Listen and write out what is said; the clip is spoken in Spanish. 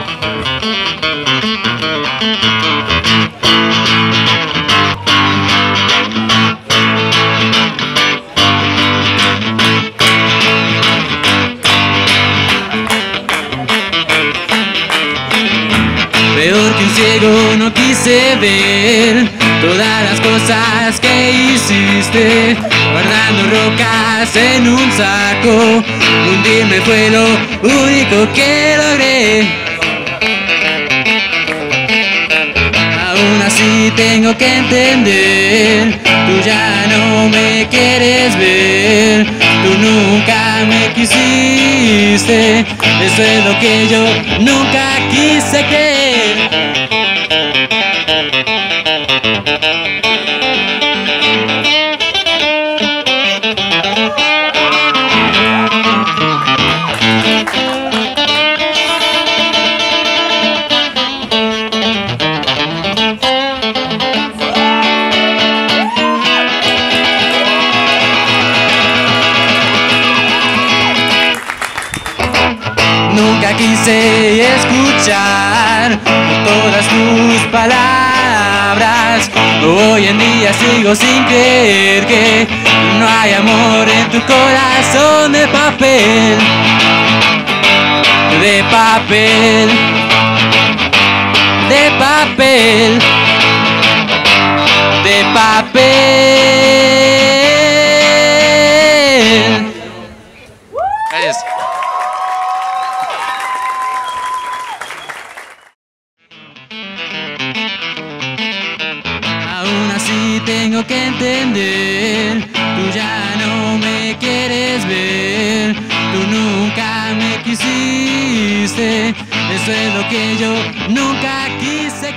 Peor que un ciego no quise ver todas las cosas que hiciste, guardando rocas en un saco. Hundirme fue lo único que logré. Aún así tengo que entender, tú ya no me quieres ver, tú nunca me quisiste, eso es lo que yo nunca quise creer. Nunca quise escuchar todas tus palabras. Hoy en día sigo sin creer que no hay amor en tu corazón de papel. De papel. De papel. De papel. Gracias. Aún así tengo que entender, tú ya no me quieres ver, tú nunca me quisiste, eso es lo que yo nunca quise.